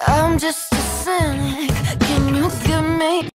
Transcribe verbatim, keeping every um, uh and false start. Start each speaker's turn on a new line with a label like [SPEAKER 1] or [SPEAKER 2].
[SPEAKER 1] I'm just a cynic. Can you give me